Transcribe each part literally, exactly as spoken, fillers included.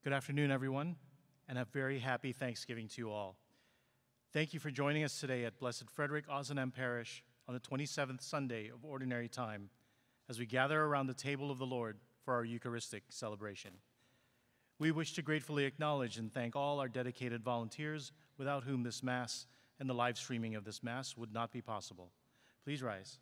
Good afternoon, everyone, and a very happy Thanksgiving to you all. Thank you for joining us today at Blessed Frederic, Ozanam Parish on the twenty-seventh Sunday of Ordinary Time as we gather around the table of the Lord for our Eucharistic celebration. We wish to gratefully acknowledge and thank all our dedicated volunteers without whom this Mass and the live streaming of this Mass would not be possible. Please rise.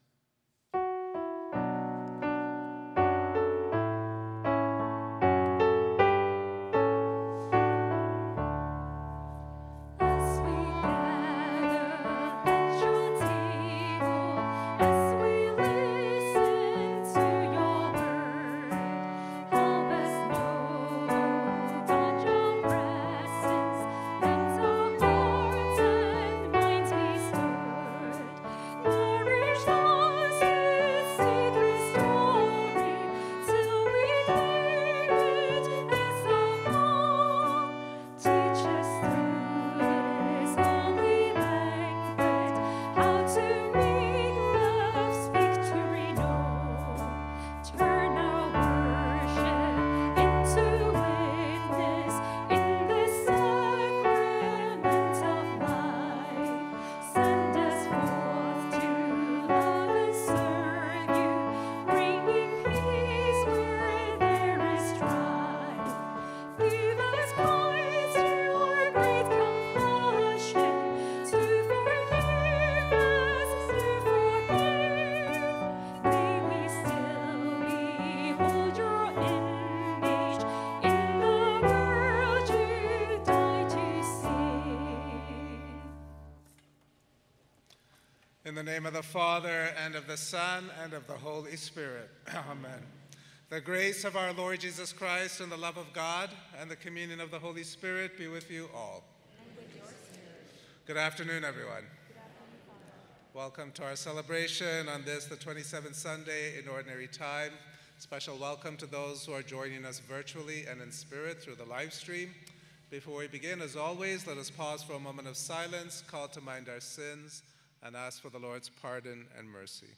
In the name of the Father, and of the Son, and of the Holy Spirit. Amen. The grace of our Lord Jesus Christ, and the love of God, and the communion of the Holy Spirit be with you all. And with your spirit. Good afternoon, everyone. Good afternoon, welcome to our celebration on this, the twenty-seventh Sunday in Ordinary Time. Special welcome to those who are joining us virtually and in spirit through the live stream. Before we begin, as always, let us pause for a moment of silence, call to mind our sins, and ask for the Lord's pardon and mercy.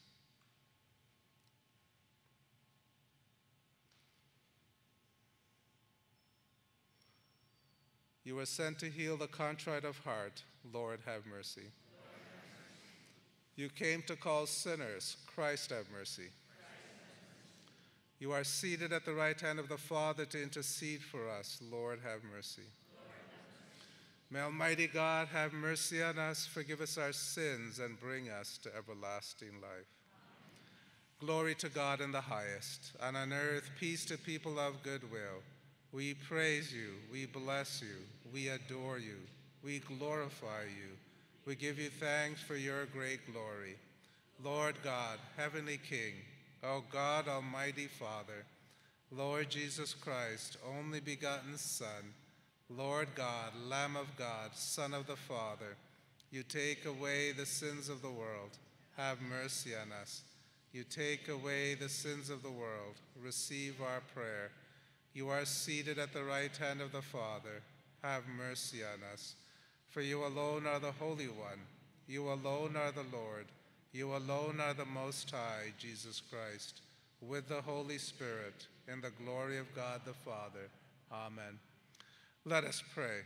You were sent to heal the contrite of heart. Lord, have mercy. Lord, have mercy. You came to call sinners. Christ, have mercy. Christ, have mercy. You are seated at the right hand of the Father to intercede for us. Lord, have mercy. May Almighty God have mercy on us, forgive us our sins, and bring us to everlasting life. Amen. Glory to God in the highest, and on earth peace to people of good will. We praise you, we bless you, we adore you, we glorify you. We give you thanks for your great glory. Lord God, heavenly King, O God, almighty Father, Lord Jesus Christ, only begotten Son, Lord God, Lamb of God, Son of the Father, you take away the sins of the world. Have mercy on us. You take away the sins of the world. Receive our prayer. You are seated at the right hand of the Father. Have mercy on us. For you alone are the Holy One. You alone are the Lord. You alone are the Most High, Jesus Christ, with the Holy Spirit, in the glory of God the Father. Amen. Let us pray.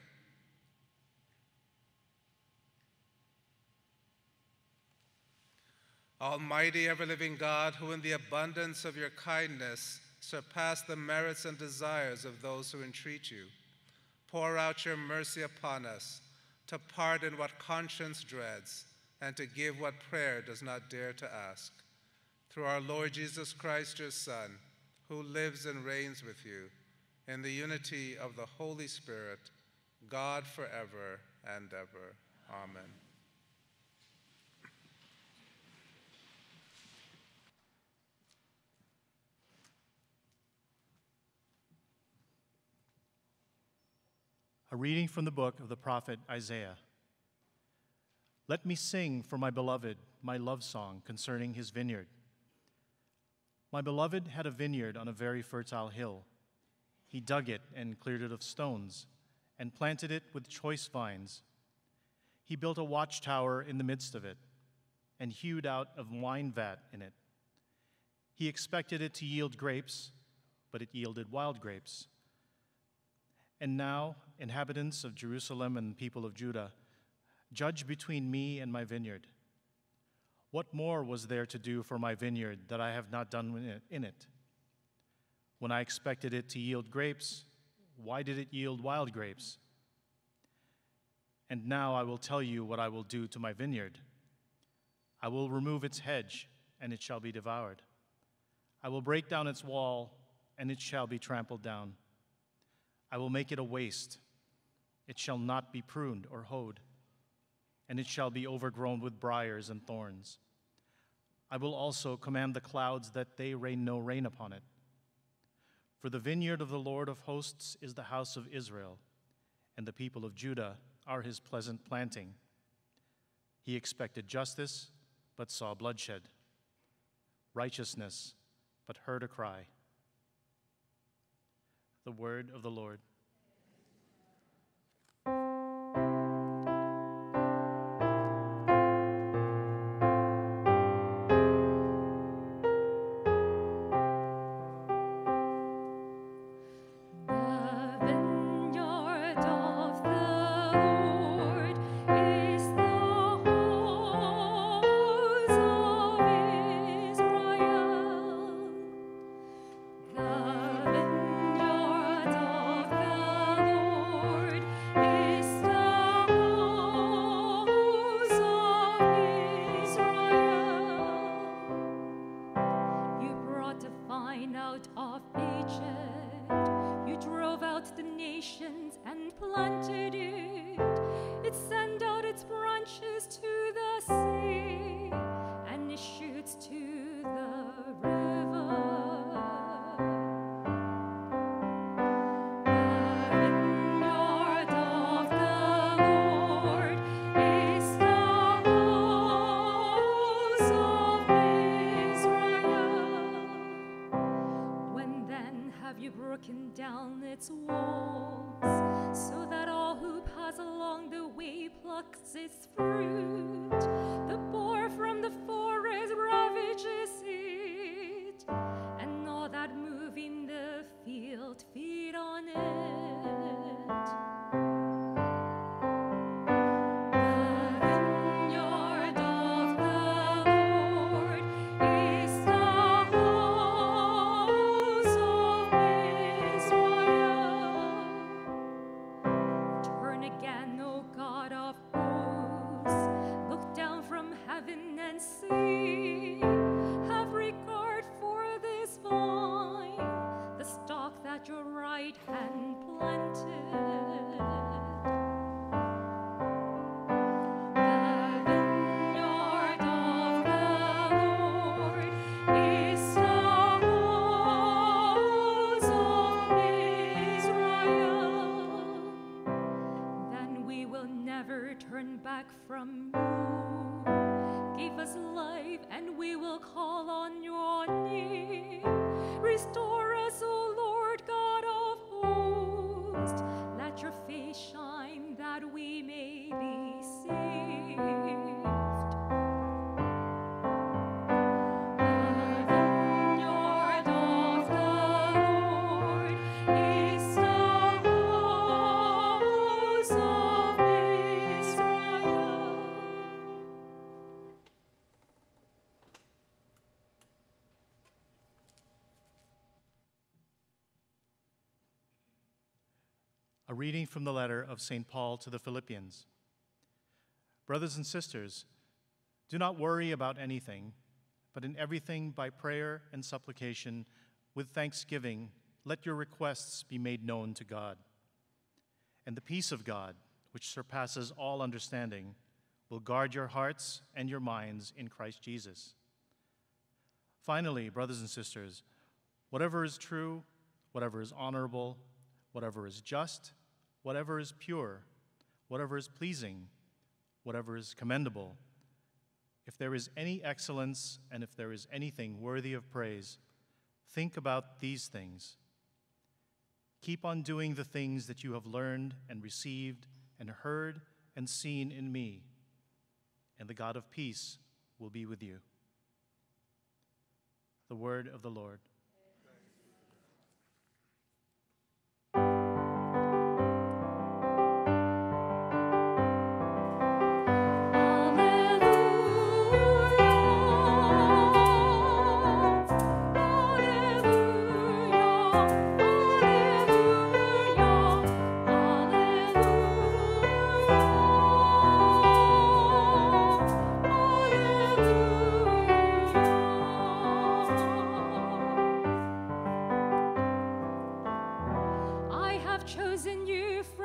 Almighty, ever-living God, who in the abundance of your kindness surpass the merits and desires of those who entreat you, pour out your mercy upon us to pardon what conscience dreads and to give what prayer does not dare to ask. Through our Lord Jesus Christ, your Son, who lives and reigns with you, in the unity of the Holy Spirit, God forever and ever. Amen. A reading from the book of the prophet Isaiah. Let me sing for my beloved my love song concerning his vineyard. My beloved had a vineyard on a very fertile hill. He dug it and cleared it of stones, and planted it with choice vines. He built a watchtower in the midst of it, and hewed out a wine vat in it. He expected it to yield grapes, but it yielded wild grapes. And now, inhabitants of Jerusalem and people of Judah, judge between me and my vineyard. What more was there to do for my vineyard that I have not done in it? When I expected it to yield grapes, why did it yield wild grapes? And now I will tell you what I will do to my vineyard. I will remove its hedge, and it shall be devoured. I will break down its wall, and it shall be trampled down. I will make it a waste. It shall not be pruned or hoed, and it shall be overgrown with briars and thorns. I will also command the clouds that they rain no rain upon it. For the vineyard of the Lord of hosts is the house of Israel, and the people of Judah are his pleasant planting. He expected justice, but saw bloodshed, righteousness, but heard a cry. The word of the Lord. A reading from the letter of Saint Paul to the Philippians. Brothers and sisters, do not worry about anything, but in everything by prayer and supplication, with thanksgiving, let your requests be made known to God. And the peace of God, which surpasses all understanding, will guard your hearts and your minds in Christ Jesus. Finally, brothers and sisters, whatever is true, whatever is honorable, whatever is just, whatever is pure, whatever is pleasing, whatever is commendable, if there is any excellence and if there is anything worthy of praise, think about these things. Keep on doing the things that you have learned and received and heard and seen in me, and the God of peace will be with you. The word of the Lord.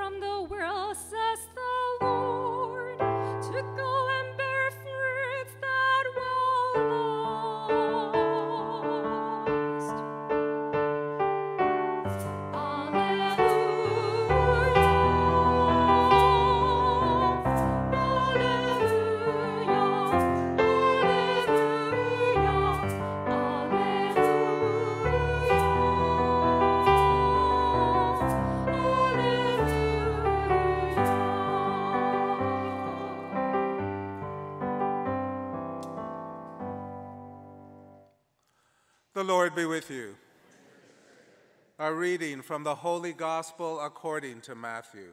from the world, says the Lord, to go and bear fruits that will last. The Lord be with you. A reading from the Holy Gospel according to Matthew.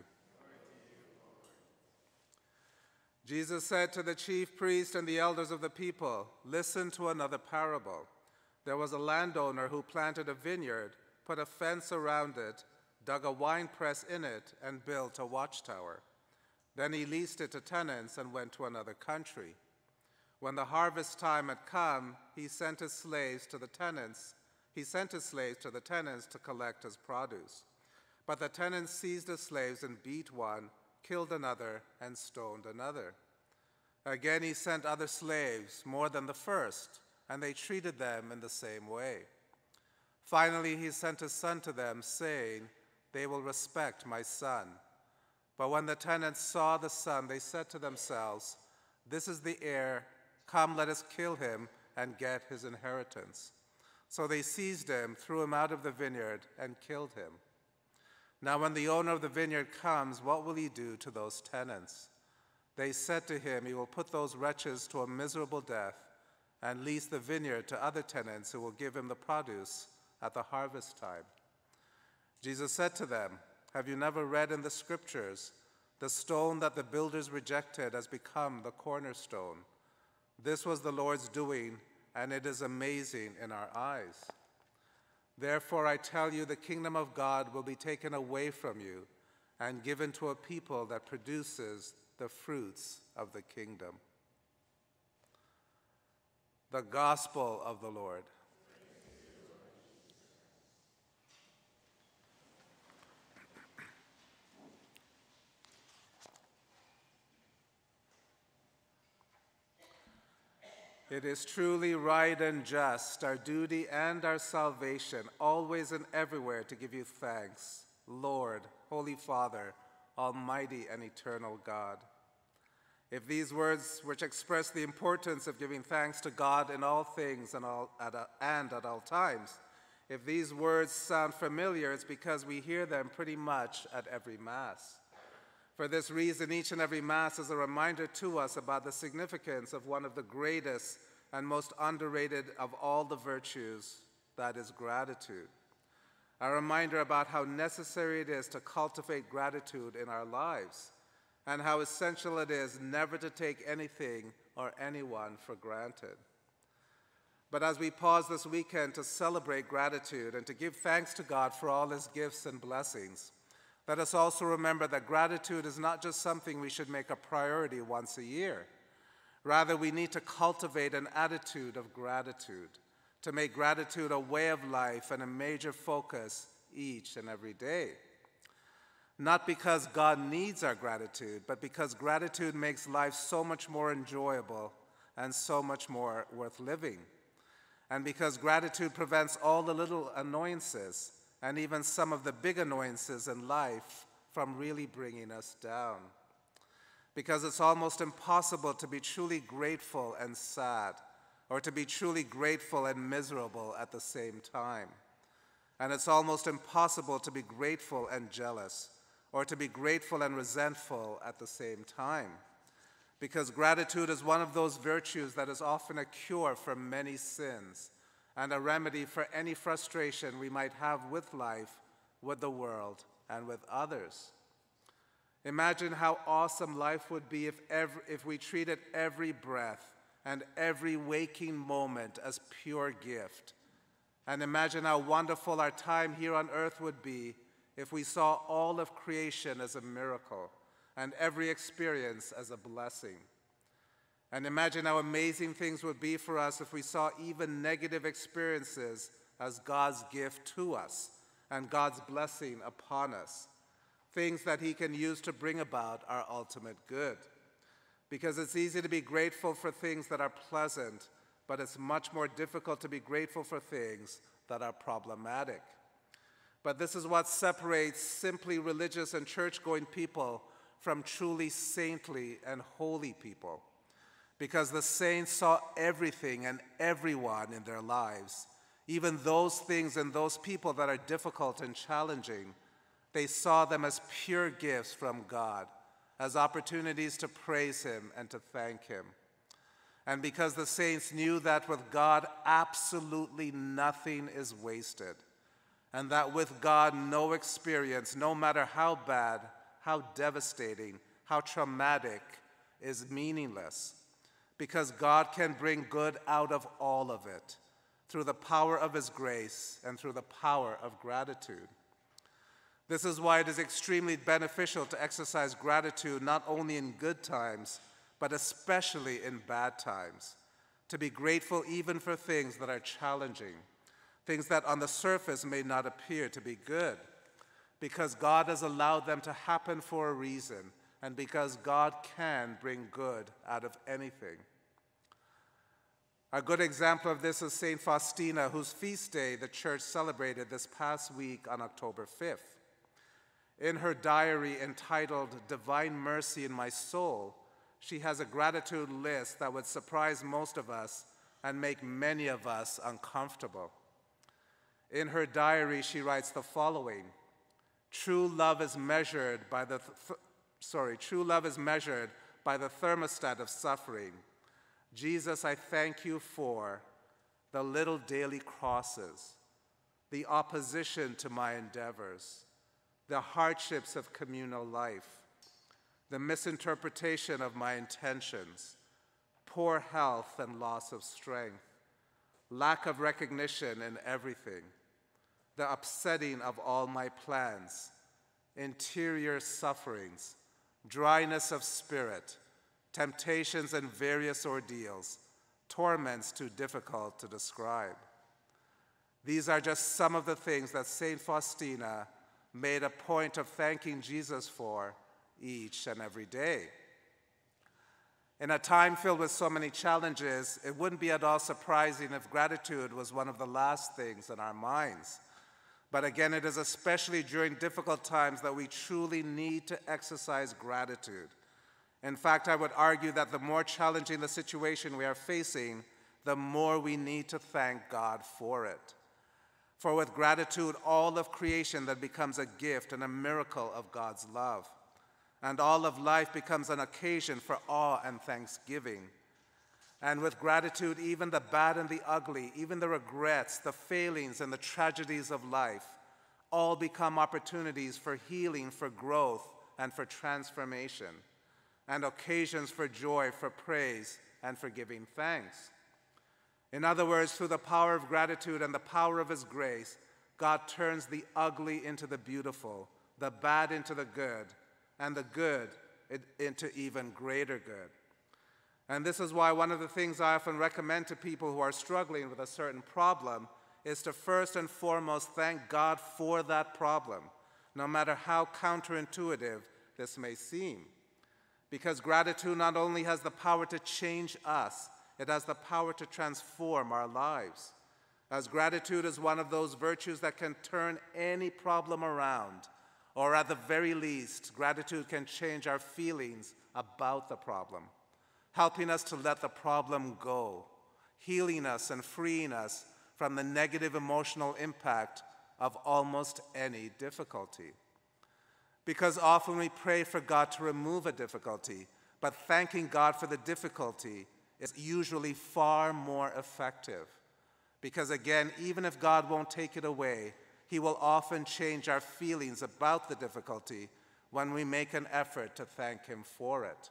Jesus said to the chief priests and the elders of the people, "Listen to another parable. There was a landowner who planted a vineyard, put a fence around it, dug a winepress in it, and built a watchtower. Then he leased it to tenants and went to another country. When the harvest time had come, he sent his slaves to the tenants. He sent his slaves to the tenants to collect his produce. But the tenants seized the slaves and beat one, killed another, and stoned another. Again he sent other slaves, more than the first, and they treated them in the same way. Finally he sent his son to them, saying, 'They will respect my son.' But when the tenants saw the son, they said to themselves, 'This is the heir. Come, let us kill him and get his inheritance.' So they seized him, threw him out of the vineyard, and killed him. Now when the owner of the vineyard comes, what will he do to those tenants?" They said to him, "He will put those wretches to a miserable death and lease the vineyard to other tenants who will give him the produce at the harvest time." Jesus said to them, "Have you never read in the scriptures, 'The stone that the builders rejected has become the cornerstone'? This was the Lord's doing, and it is amazing in our eyes. Therefore I tell you, the kingdom of God will be taken away from you and given to a people that produces the fruits of the kingdom." The Gospel of the Lord. It is truly right and just, our duty and our salvation, always and everywhere to give you thanks, Lord, Holy Father, Almighty and eternal God. If these words, which express the importance of giving thanks to God in all things and, all, at, a, and at all times, if these words sound familiar, it's because we hear them pretty much at every Mass. For this reason, each and every Mass is a reminder to us about the significance of one of the greatest and most underrated of all the virtues, that is gratitude. A reminder about how necessary it is to cultivate gratitude in our lives, and how essential it is never to take anything or anyone for granted. But as we pause this weekend to celebrate gratitude and to give thanks to God for all his gifts and blessings, let us also remember that gratitude is not just something we should make a priority once a year. Rather, we need to cultivate an attitude of gratitude, to make gratitude a way of life and a major focus each and every day. Not because God needs our gratitude, but because gratitude makes life so much more enjoyable and so much more worth living. And because gratitude prevents all the little annoyances and even some of the big annoyances in life from really bringing us down. Because it's almost impossible to be truly grateful and sad, or to be truly grateful and miserable at the same time. And it's almost impossible to be grateful and jealous, or to be grateful and resentful at the same time. Because gratitude is one of those virtues that is often a cure for many sins, and a remedy for any frustration we might have with life, with the world, and with others. Imagine how awesome life would be if, every, if we treated every breath and every waking moment as pure gift. And imagine how wonderful our time here on earth would be if we saw all of creation as a miracle and every experience as a blessing. And imagine how amazing things would be for us if we saw even negative experiences as God's gift to us and God's blessing upon us. things that he can use to bring about our ultimate good. Because it's easy to be grateful for things that are pleasant, but it's much more difficult to be grateful for things that are problematic. But this is what separates simply religious and church-going people from truly saintly and holy people. Because the saints saw everything and everyone in their lives, even those things and those people that are difficult and challenging, they saw them as pure gifts from God, as opportunities to praise him and to thank him. And because the saints knew that with God, absolutely nothing is wasted, and that with God, no experience, no matter how bad, how devastating, how traumatic, is meaningless, because God can bring good out of all of it through the power of his grace and through the power of gratitude. This is why it is extremely beneficial to exercise gratitude not only in good times, but especially in bad times, to be grateful even for things that are challenging, things that on the surface may not appear to be good, because God has allowed them to happen for a reason, and because God can bring good out of anything. A good example of this is Saint Faustina, whose feast day the church celebrated this past week on October fifth. In her diary entitled Divine Mercy in My Soul, she has a gratitude list that would surprise most of us and make many of us uncomfortable. In her diary, she writes the following: True love is measured by the th- sorry, true love is measured by the thermostat of suffering. Jesus, I thank you for the little daily crosses, the opposition to my endeavors, the hardships of communal life, the misinterpretation of my intentions, poor health and loss of strength, lack of recognition in everything, the upsetting of all my plans, interior sufferings, dryness of spirit, temptations and various ordeals, torments too difficult to describe. These are just some of the things that Saint Faustina made a point of thanking Jesus for each and every day. In a time filled with so many challenges, it wouldn't be at all surprising if gratitude was one of the last things in our minds. But again, it is especially during difficult times that we truly need to exercise gratitude. In fact, I would argue that the more challenging the situation we are facing, the more we need to thank God for it. For with gratitude, all of creation then becomes a gift and a miracle of God's love. And all of life becomes an occasion for awe and thanksgiving. And with gratitude, even the bad and the ugly, even the regrets, the failings, and the tragedies of life, all become opportunities for healing, for growth, and for transformation, and occasions for joy, for praise, and for giving thanks. In other words, through the power of gratitude and the power of his grace, God turns the ugly into the beautiful, the bad into the good, and the good into even greater good. And this is why one of the things I often recommend to people who are struggling with a certain problem is to first and foremost thank God for that problem, no matter how counterintuitive this may seem. Because gratitude not only has the power to change us, it has the power to transform our lives. As gratitude is one of those virtues that can turn any problem around, or at the very least, gratitude can change our feelings about the problem, helping us to let the problem go, healing us and freeing us from the negative emotional impact of almost any difficulty. Because often we pray for God to remove a difficulty, but thanking God for the difficulty is usually far more effective. Because again, even if God won't take it away, he will often change our feelings about the difficulty when we make an effort to thank him for it.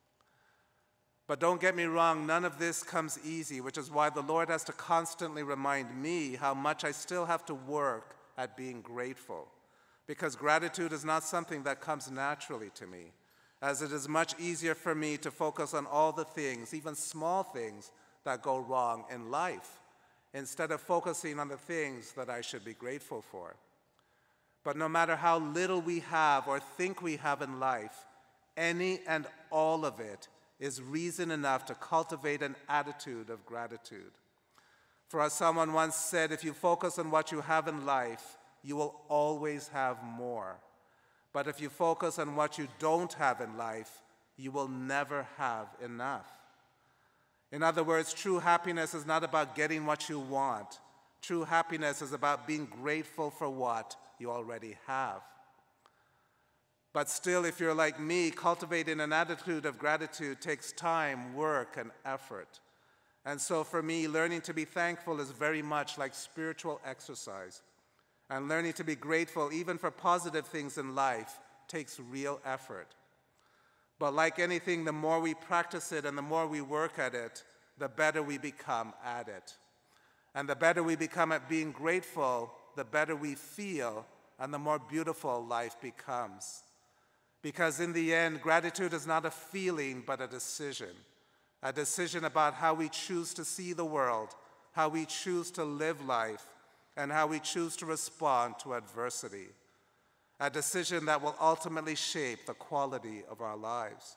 But don't get me wrong, none of this comes easy, which is why the Lord has to constantly remind me how much I still have to work at being grateful. Because gratitude is not something that comes naturally to me, as it is much easier for me to focus on all the things, even small things, that go wrong in life, instead of focusing on the things that I should be grateful for. But no matter how little we have or think we have in life, any and all of it is reason enough to cultivate an attitude of gratitude. For as someone once said, if you focus on what you have in life, you will always have more. But if you focus on what you don't have in life, you will never have enough. In other words, true happiness is not about getting what you want. True happiness is about being grateful for what you already have. But still, if you're like me, cultivating an attitude of gratitude takes time, work, and effort. And so for me, learning to be thankful is very much like spiritual exercise. And learning to be grateful, even for positive things in life, takes real effort. But like anything, the more we practice it and the more we work at it, the better we become at it. And the better we become at being grateful, the better we feel, and the more beautiful life becomes. Because in the end, gratitude is not a feeling, but a decision. A decision about how we choose to see the world, how we choose to live life, and how we choose to respond to adversity. A decision that will ultimately shape the quality of our lives.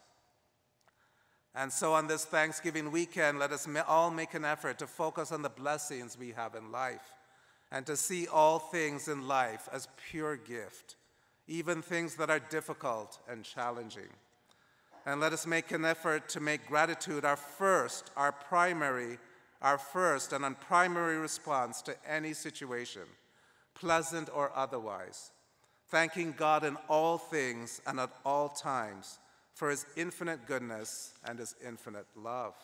And so on this Thanksgiving weekend, let us all make an effort to focus on the blessings we have in life and to see all things in life as pure gift, even things that are difficult and challenging. And let us make an effort to make gratitude our first, our primary, our first and our primary response to any situation, pleasant or otherwise, thanking God in all things and at all times for his infinite goodness and his infinite love.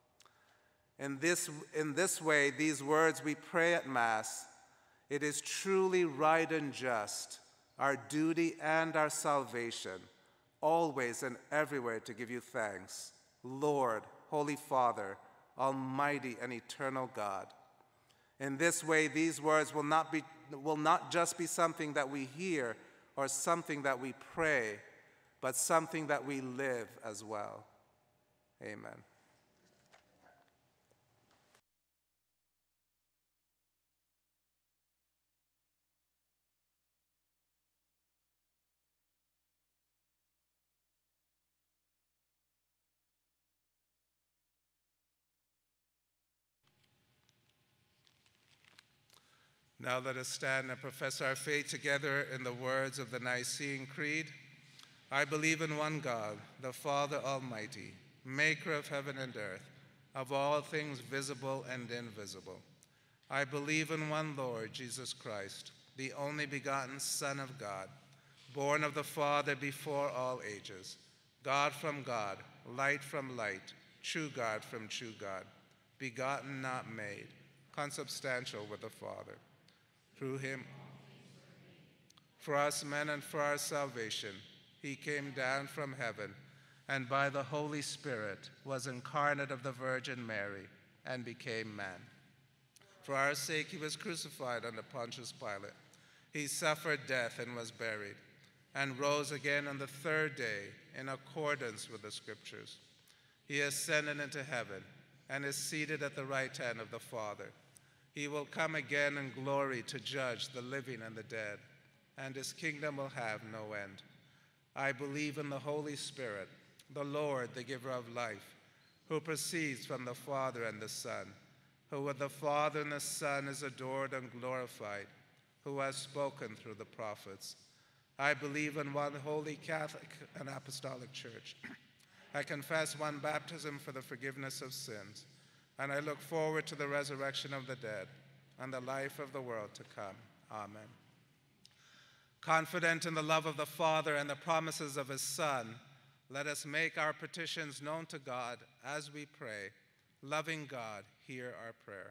In this, in this way, these words we pray at Mass, it is truly right and just, our duty and our salvation, always and everywhere to give you thanks, Lord, Holy Father, Almighty and eternal God. In this way, these words will not be, will not just be something that we hear or something that we pray, but something that we live as well. Amen. Now let us stand and profess our faith together in the words of the Nicene Creed. I believe in one God, the Father Almighty, maker of heaven and earth, of all things visible and invisible. I believe in one Lord, Jesus Christ, the only begotten Son of God, born of the Father before all ages, God from God, light from light, true God from true God, begotten, not made, consubstantial with the Father. Through him, for us men and for our salvation, he came down from heaven, and by the Holy Spirit was incarnate of the Virgin Mary, and became man. For our sake he was crucified under Pontius Pilate. He suffered death and was buried, and rose again on the third day in accordance with the Scriptures. He ascended into heaven, and is seated at the right hand of the Father. He will come again in glory to judge the living and the dead, and his kingdom will have no end. I believe in the Holy Spirit, the Lord, the giver of life, who proceeds from the Father and the Son, who with the Father and the Son is adored and glorified, who has spoken through the prophets. I believe in one holy Catholic and Apostolic Church. I confess one baptism for the forgiveness of sins, and I look forward to the resurrection of the dead and the life of the world to come. Amen. Confident in the love of the Father and the promises of his Son, let us make our petitions known to God as we pray. Loving God, hear our prayer.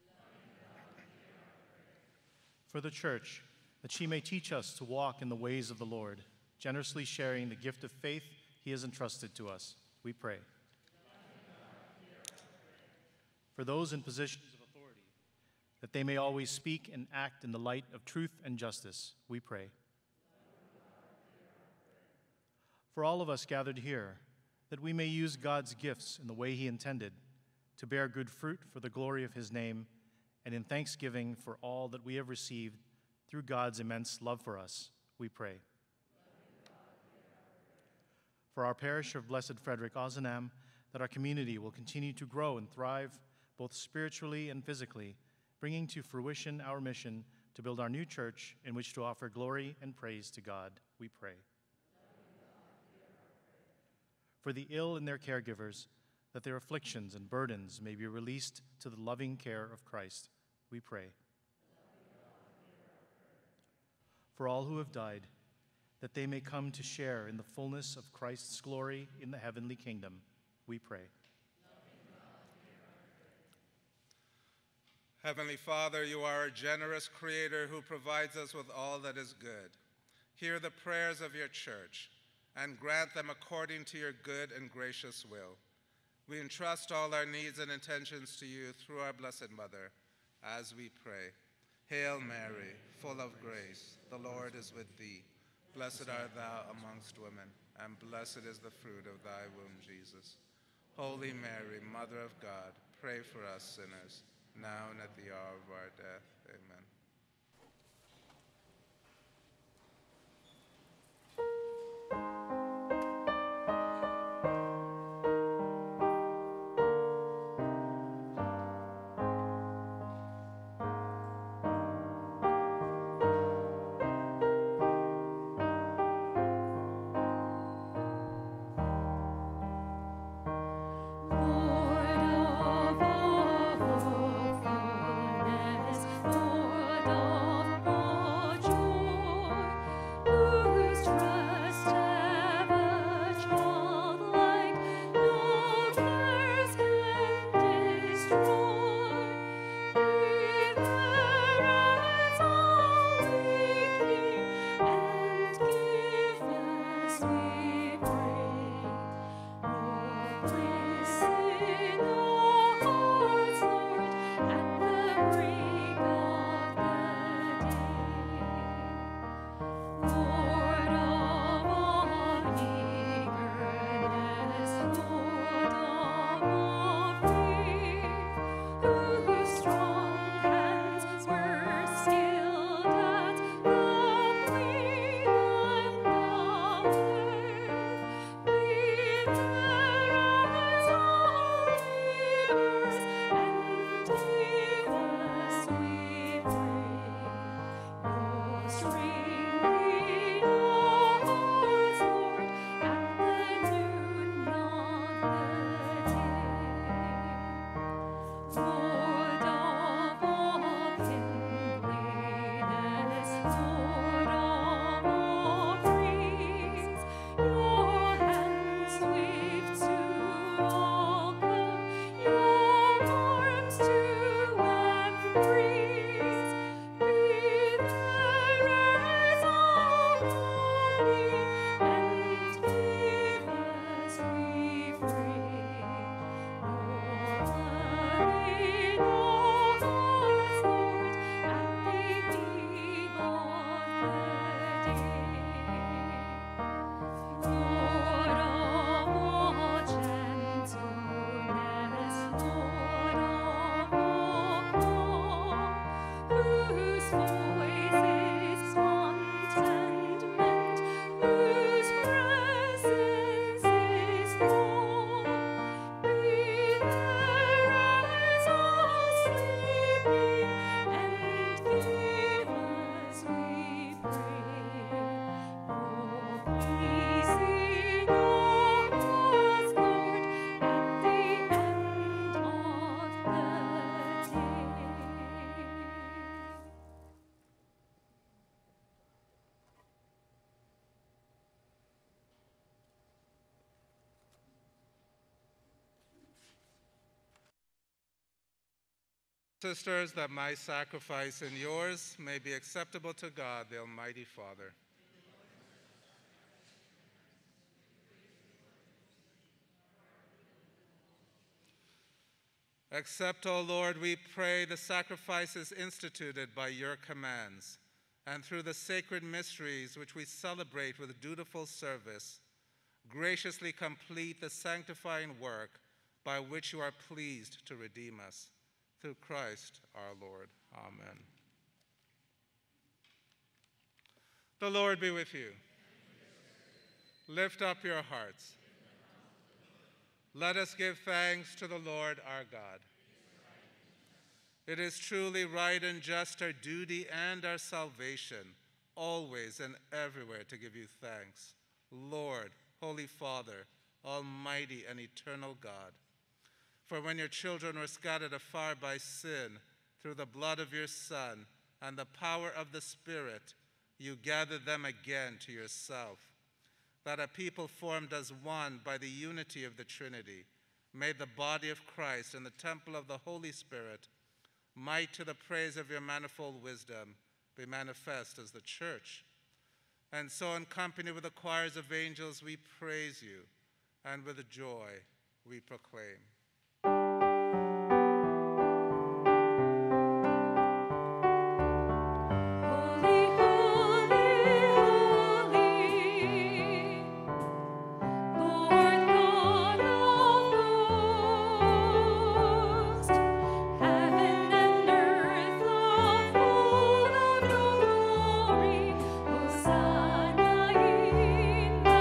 For the Church, that she may teach us to walk in the ways of the Lord, generously sharing the gift of faith he has entrusted to us, we pray. For those in positions of authority, that they may always speak and act in the light of truth and justice, we pray. For all of us gathered here, that we may use God's gifts in the way he intended, to bear good fruit for the glory of his name, and in thanksgiving for all that we have received, Through God's immense love for us, we pray. For our parish of Blessed Frederic, Ozanam, that our community will continue to grow and thrive both spiritually and physically, bringing to fruition our mission to build our new church in which to offer glory and praise to God, we pray. For the ill and their caregivers, that their afflictions and burdens may be released to the loving care of Christ, we pray. For all who have died, that they may come to share in the fullness of Christ's glory in the heavenly kingdom, we pray. Heavenly Father, you are a generous creator who provides us with all that is good. Hear the prayers of your church and grant them according to your good and gracious will. We entrust all our needs and intentions to you through our Blessed Mother, as we pray. Hail Mary, full of grace, the Lord is with thee. Blessed art thou amongst women, and blessed is the fruit of thy womb, Jesus. Holy Mary, Mother of God, pray for us sinners, now and at the hour of our death. Amen. Sisters, that my sacrifice and yours may be acceptable to God, the Almighty Father. Accept, O Lord, we pray, the sacrifices instituted by your commands, and through the sacred mysteries which we celebrate with dutiful service, graciously complete the sanctifying work by which you are pleased to redeem us. Through Christ our Lord. Amen. The Lord be with you. Lift up your hearts. Let us give thanks to the Lord our God. It is truly right and just, our duty and our salvation, always and everywhere to give you thanks, Lord, Holy Father, Almighty and eternal God. For when your children were scattered afar by sin, through the blood of your Son and the power of the Spirit, you gathered them again to yourself, that a people formed as one by the unity of the Trinity, made the body of Christ and the temple of the Holy Spirit, might to the praise of your manifold wisdom be manifest as the church. And so in company with the choirs of angels we praise you, and with joy we proclaim. Holy, holy, holy, Lord God of hosts, heaven and earth are full of your glory. Hosanna in the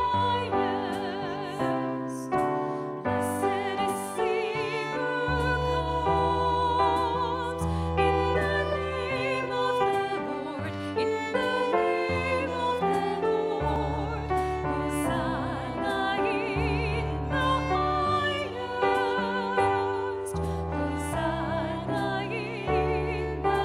highest. Blessed is he who comes in the name of the Lord, in the name of the Lord. Hosanna in the highest. Hosanna in the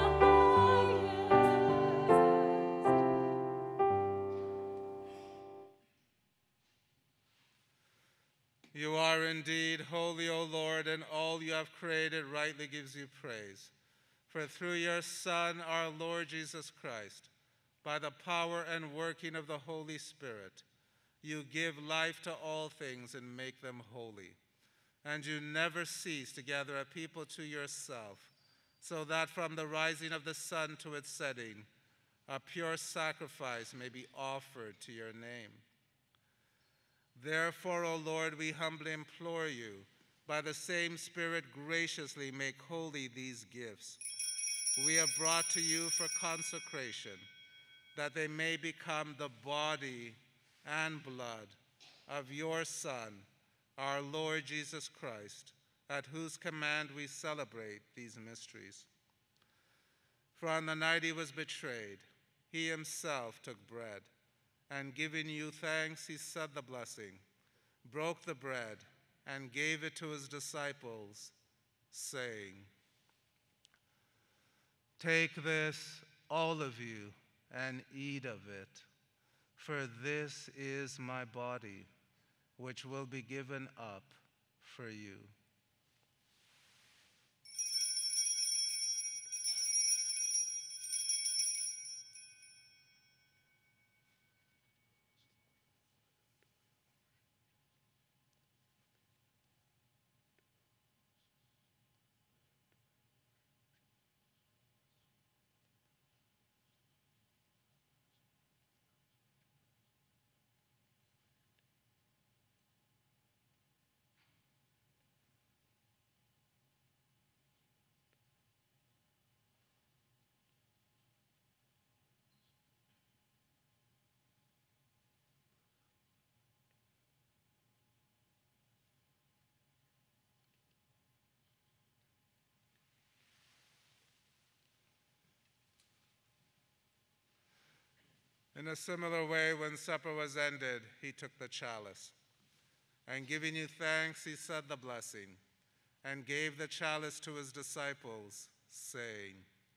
highest. You are indeed holy, O Lord, and all you have created rightly gives you praise. For through your Son, our Lord Jesus Christ, by the power and working of the Holy Spirit, you give life to all things and make them holy. And you never cease to gather a people to yourself, so that from the rising of the sun to its setting, a pure sacrifice may be offered to your name. Therefore, O Lord, we humbly implore you, by the same Spirit graciously make holy these gifts we have brought to you for consecration, that they may become the body and blood of your Son, our Lord Jesus Christ, at whose command we celebrate these mysteries. For on the night he was betrayed, he himself took bread, and giving you thanks, he said the blessing, broke the bread, and gave it to his disciples, saying, "Take this, all of you, and eat of it, for this is my body, which will be given up for you." In a similar way, when supper was ended, he took the chalice, and giving you thanks, he said the blessing, and gave the chalice to his disciples, saying,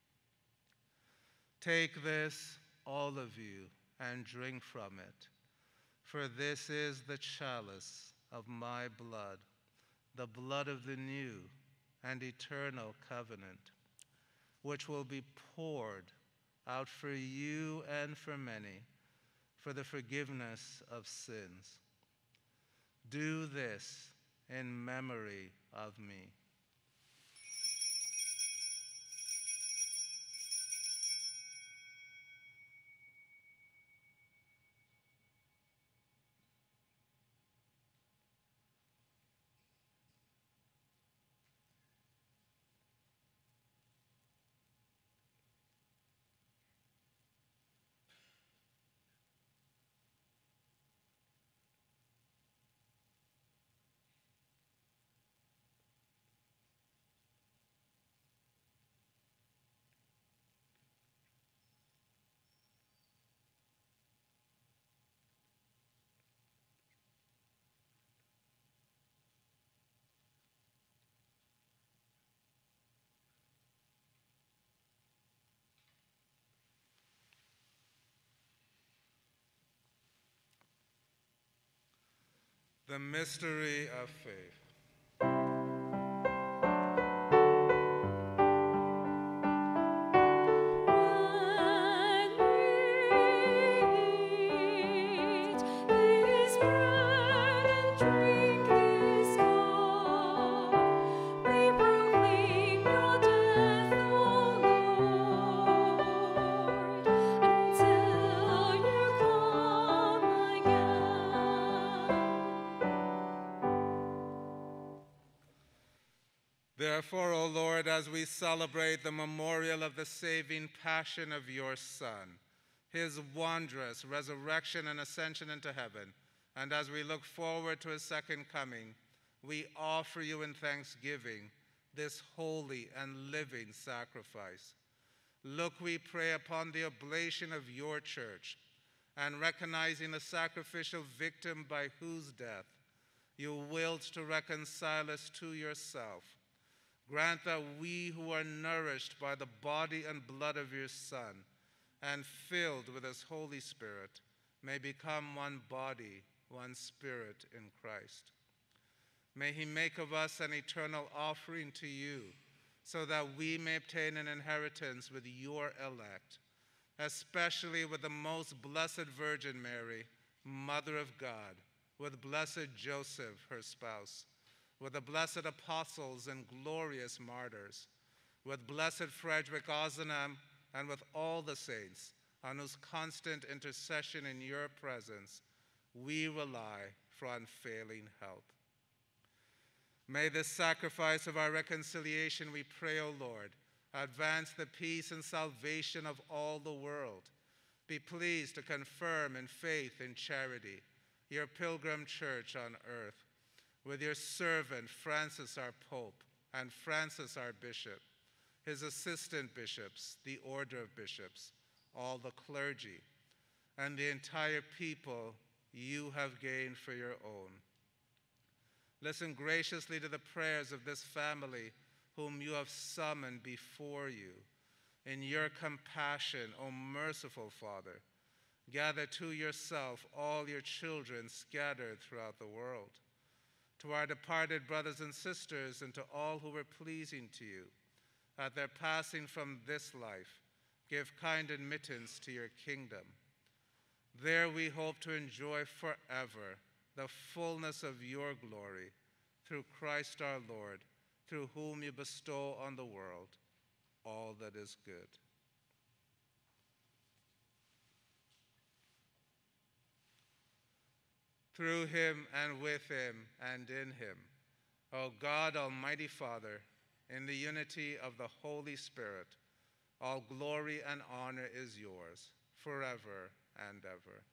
"Take this, all of you, and drink from it, for this is the chalice of my blood, the blood of the new and eternal covenant, which will be poured out for you and for many, for the forgiveness of sins. Do this in memory of me." The mystery of faith. When we eat this bread and drink this cup, we proclaim your death, O Lord, until you come again. Therefore, O Lord, as we celebrate the memorial of the saving passion of your Son, his wondrous resurrection and ascension into heaven, and as we look forward to his second coming, we offer you in thanksgiving this holy and living sacrifice. Look, we pray, upon the oblation of your church, and recognizing the sacrificial victim by whose death you willed to reconcile us to yourself. Grant that we who are nourished by the body and blood of your Son and filled with his Holy Spirit may become one body, one spirit in Christ. May he make of us an eternal offering to you, so that we may obtain an inheritance with your elect, especially with the most blessed Virgin Mary, Mother of God, with blessed Joseph, her spouse, with the blessed apostles and glorious martyrs, with blessed Frederic, Ozanam, and with all the saints, on whose constant intercession in your presence we rely for unfailing help. May this sacrifice of our reconciliation, we pray, O Lord, advance the peace and salvation of all the world. Be pleased to confirm in faith and charity your pilgrim church on earth, with your servant Francis our Pope and Francis our Bishop, his assistant bishops, the order of bishops, all the clergy, and the entire people you have gained for your own. Listen graciously to the prayers of this family whom you have summoned before you. In your compassion, O merciful Father, gather to yourself all your children scattered throughout the world. To our departed brothers and sisters, and to all who were pleasing to you, at their passing from this life, give kind admittance to your kingdom. There we hope to enjoy forever the fullness of your glory, through Christ our Lord, through whom you bestow on the world all that is good. Through him and with him and in him, O God, Almighty Father, in the unity of the Holy Spirit, all glory and honor is yours forever and ever.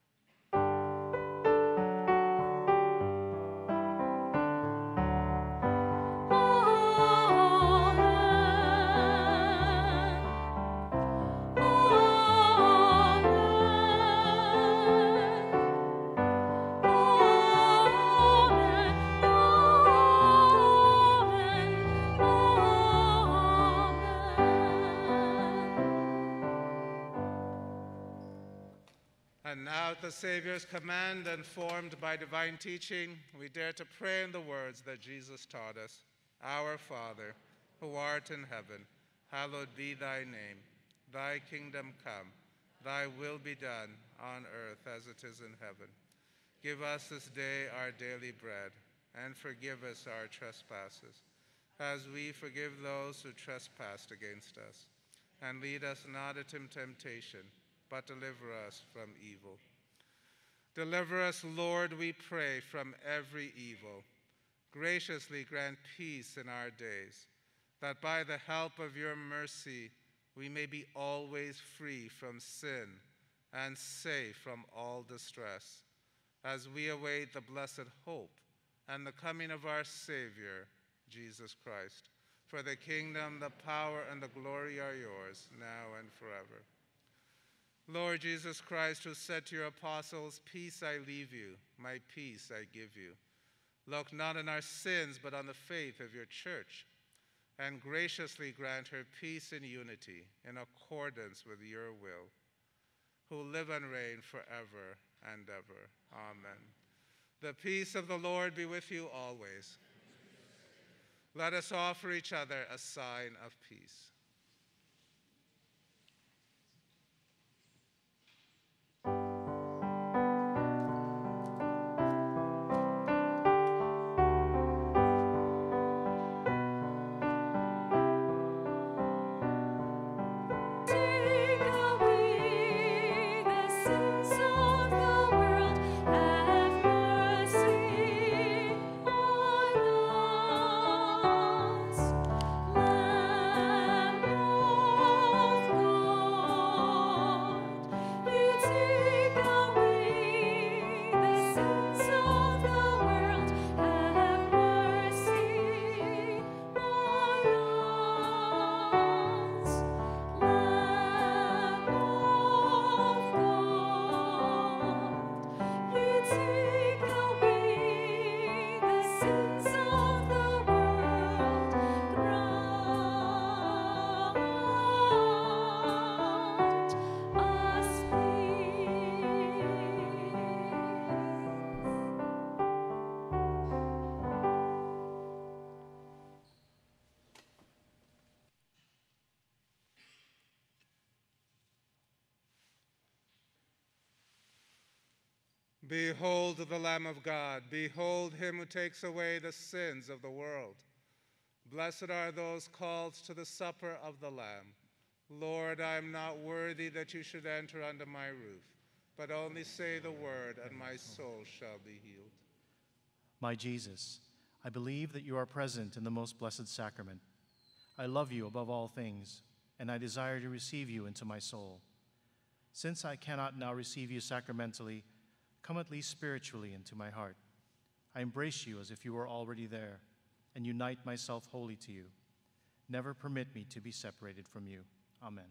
And now at the Savior's command, and formed by divine teaching, we dare to pray in the words that Jesus taught us. Our Father, who art in heaven, hallowed be thy name. Thy kingdom come, thy will be done on earth as it is in heaven. Give us this day our daily bread, and forgive us our trespasses, as we forgive those who trespass against us. And lead us not into temptation, but deliver us from evil. Deliver us, Lord, we pray, from every evil. Graciously grant peace in our days, that by the help of your mercy we may be always free from sin and safe from all distress, as we await the blessed hope and the coming of our Savior, Jesus Christ. For the kingdom, the power, and the glory are yours, now and forever. Lord Jesus Christ, who said to your apostles, "Peace I leave you, my peace I give you," look not on our sins, but on the faith of your church, and graciously grant her peace and unity in accordance with your will, who live and reign forever and ever. Amen. The peace of the Lord be with you always. Let us offer each other a sign of peace. Take away the sins of the world, have mercy on us. Lamb of God, you take away the sins of the world, have mercy on us. Lamb of God, you take away the sins of the world. Grant us Behold the Lamb of God. Behold him who takes away the sins of the world. Blessed are those called to the supper of the Lamb. Lord, I am not worthy that you should enter under my roof, but only say the word, and my soul shall be healed. My Jesus, I believe that you are present in the most blessed sacrament. I love you above all things, and I desire to receive you into my soul. Since I cannot now receive you sacramentally, come at least spiritually into my heart. I embrace you as if you were already there, and unite myself wholly to you. Never permit me to be separated from you. Amen.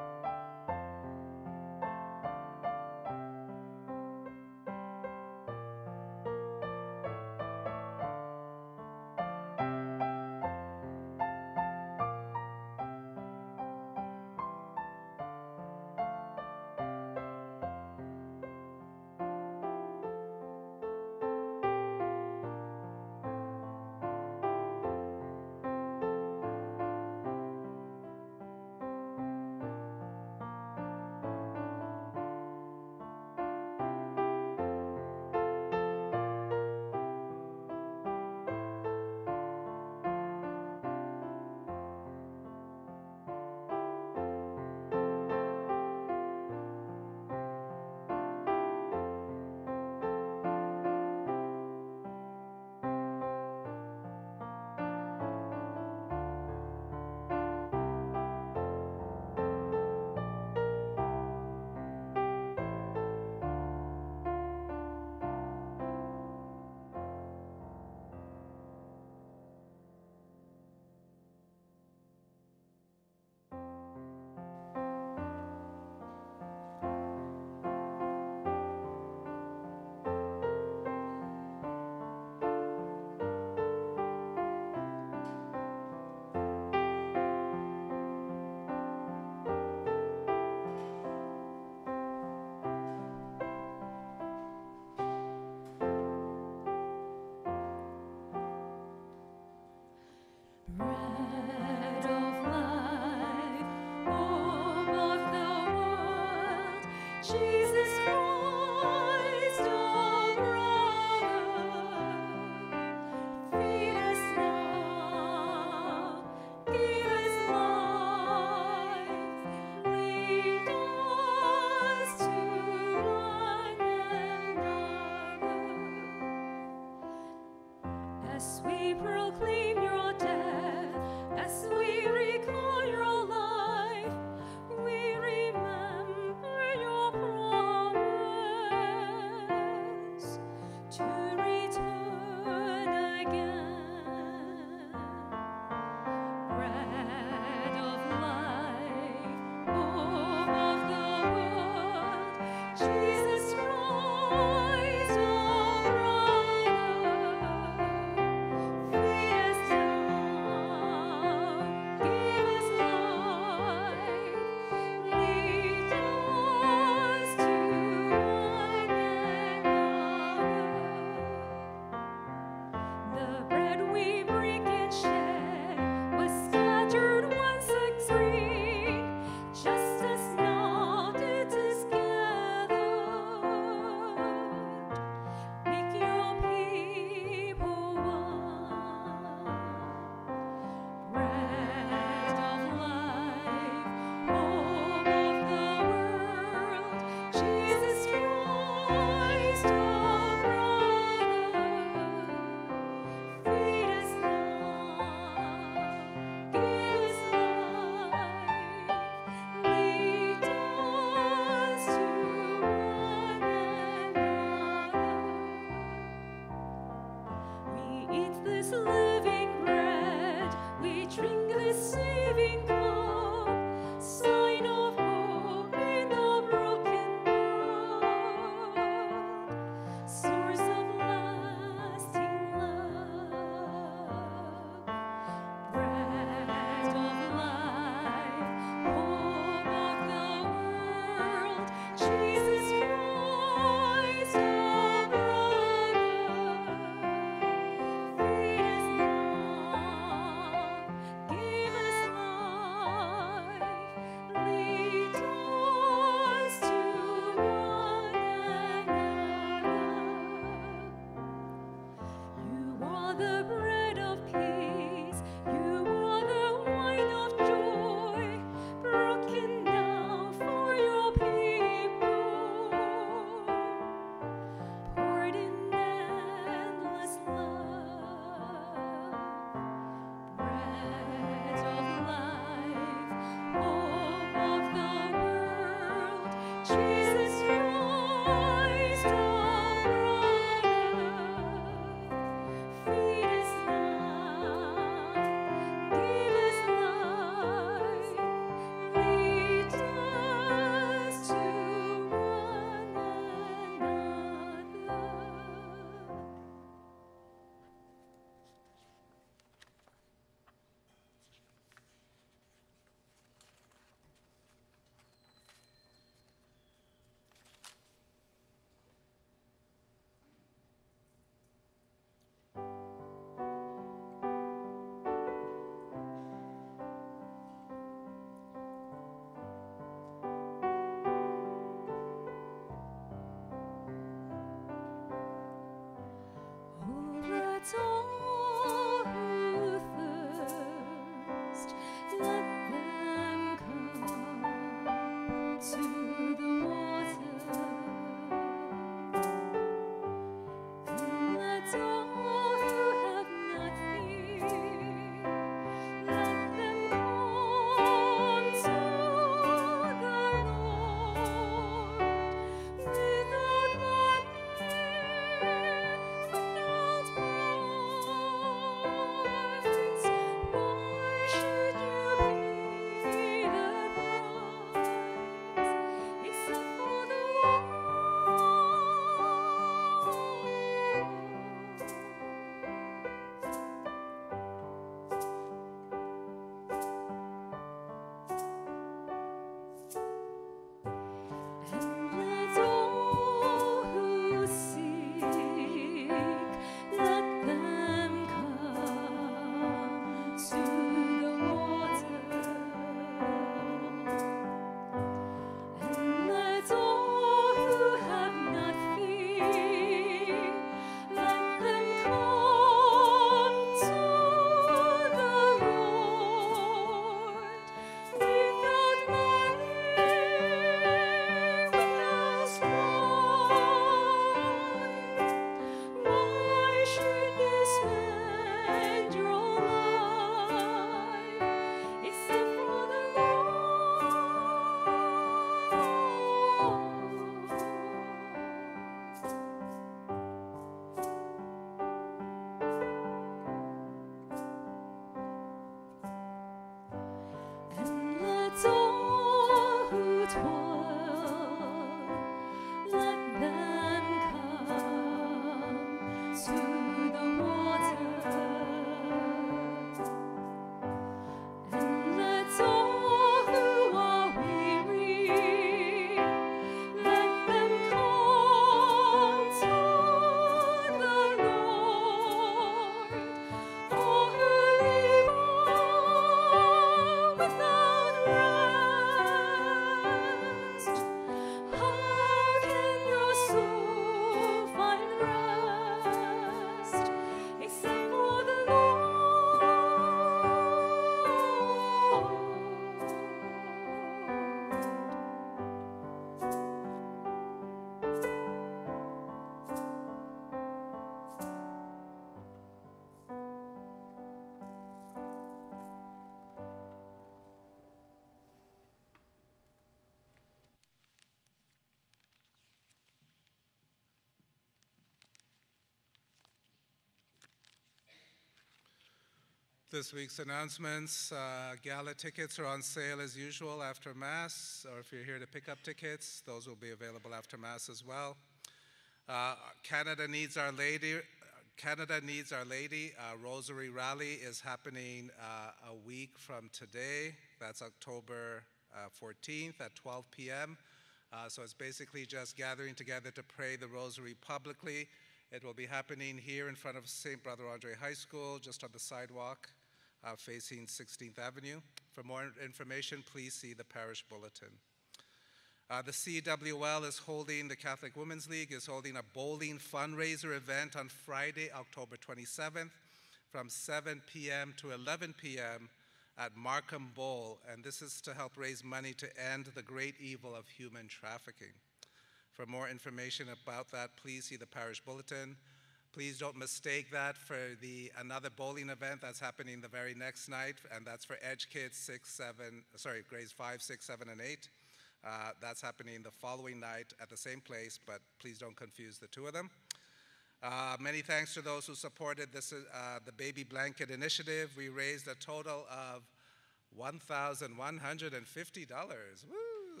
This week's announcements, uh, gala tickets are on sale as usual after Mass, or if you're here to pick up tickets, those will be available after Mass as well. Uh, Canada Needs Our Lady, Canada Needs Our Lady uh, Rosary Rally is happening uh, a week from today. That's October uh, fourteenth at twelve p m Uh, so it's basically just gathering together to pray the Rosary publicly. It will be happening here in front of Saint Brother Andre High School, just on the sidewalk uh, facing sixteenth Avenue. For more information, please see the Parish Bulletin. Uh, the C W L is holding, the Catholic Women's League is holding a bowling fundraiser event on Friday, October twenty-seventh from seven p m to eleven p m at Markham Bowl, and this is to help raise money to end the great evil of human trafficking. For more information about that, please see the Parish Bulletin. Please don't mistake that for the another bowling event that's happening the very next night, and that's for Edge Kids six, seven, sorry, grades five, six, seven, and eight. Uh, that's happening the following night at the same place, but please don't confuse the two of them. Uh, many thanks to those who supported this, uh, the Baby Blanket Initiative. We raised a total of one thousand one hundred fifty dollars. Woo!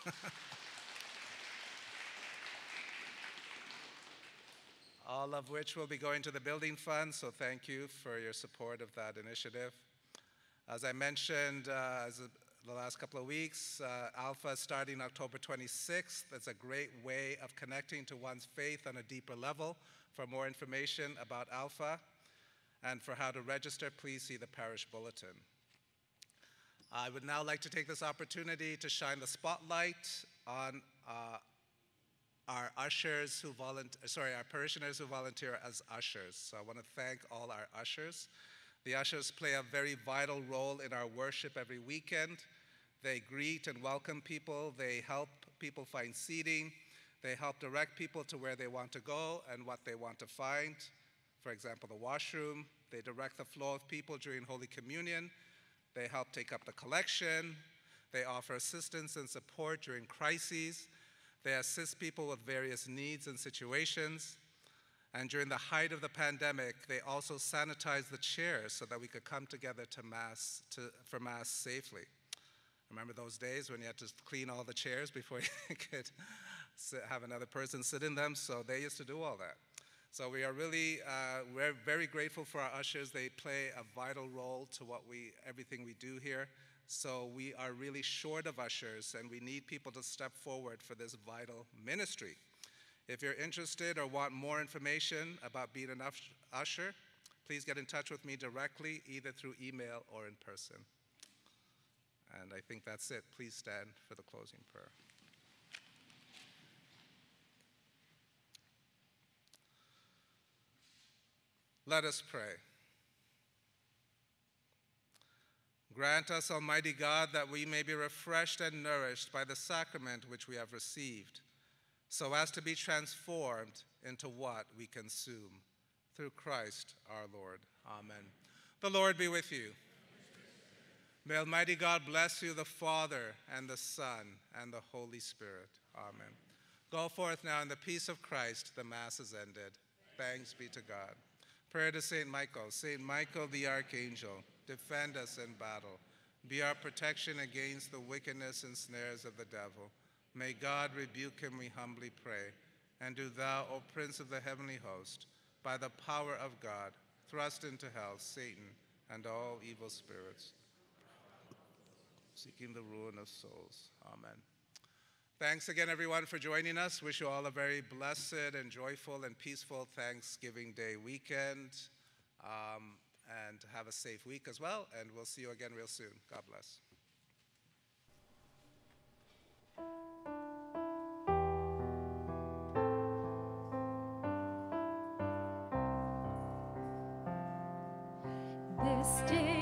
All of which will be going to the building fund, so thank you for your support of that initiative. As I mentioned uh, as a, the last couple of weeks, uh, Alpha starting October twenty-sixth. That's a great way of connecting to one's faith on a deeper level. For more information about Alpha and for how to register, please see the Parish Bulletin. I would now like to take this opportunity to shine the spotlight on uh, our ushers who volunteer, sorry, our parishioners who volunteer as ushers. So I want to thank all our ushers. The ushers play a very vital role in our worship every weekend. They greet and welcome people. They help people find seating. They help direct people to where they want to go and what they want to find. For example, the washroom. They direct the flow of people during Holy Communion. They help take up the collection. They offer assistance and support during crises. They assist people with various needs and situations. And during the height of the pandemic, they also sanitized the chairs so that we could come together to mass, to, for Mass safely. Remember those days when you had to clean all the chairs before you could sit, have another person sit in them? So they used to do all that. So we are really, uh, we're very grateful for our ushers. They play a vital role to what we, everything we do here. So we are really short of ushers, and we need people to step forward for this vital ministry. If you're interested or want more information about being an usher, please get in touch with me directly, either through email or in person. And I think that's it. Please stand for the closing prayer. Let us pray. Grant us, Almighty God, that we may be refreshed and nourished by the sacrament which we have received, so as to be transformed into what we consume. Through Christ our Lord. Amen. The Lord be with you. May Almighty God bless you, the Father, and the Son, and the Holy Spirit. Amen. Go forth now in the peace of Christ. The Mass is ended. Thanks be to God. Prayer to Saint Michael. Saint Michael the Archangel, defend us in battle. Be our protection against the wickedness and snares of the devil. May God rebuke him, we humbly pray. And do thou, O Prince of the heavenly host, by the power of God, thrust into hell Satan and all evil spirits, seeking the ruin of souls. Amen. Thanks again, everyone, for joining us. Wish you all a very blessed and joyful and peaceful Thanksgiving Day weekend. Um, and have a safe week as well. And we'll see you again real soon. God bless. This day